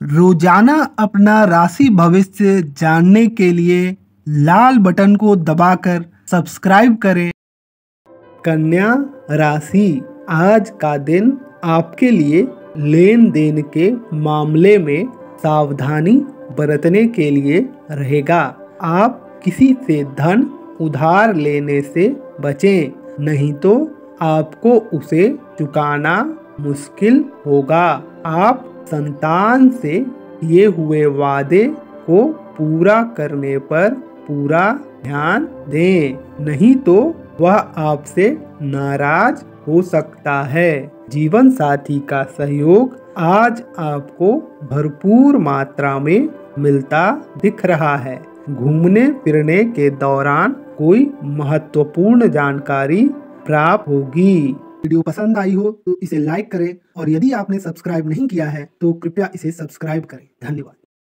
रोजाना अपना राशि भविष्य जानने के लिए लाल बटन को दबाकर सब्सक्राइब करें। कन्या राशि, आज का दिन आपके लिए लेन देन के मामले में सावधानी बरतने के लिए रहेगा। आप किसी से धन उधार लेने से बचें, नहीं तो आपको उसे चुकाना मुश्किल होगा। आप संतान से किए हुए वादे को पूरा करने पर पूरा ध्यान दें, नहीं तो वह आपसे नाराज हो सकता है। जीवन साथी का सहयोग आज आपको भरपूर मात्रा में मिलता दिख रहा है। घूमने फिरने के दौरान कोई महत्वपूर्ण जानकारी प्राप्त होगी। वीडियो पसंद आई हो तो इसे लाइक करें और यदि आपने सब्सक्राइब नहीं किया है तो कृपया इसे सब्सक्राइब करें। धन्यवाद।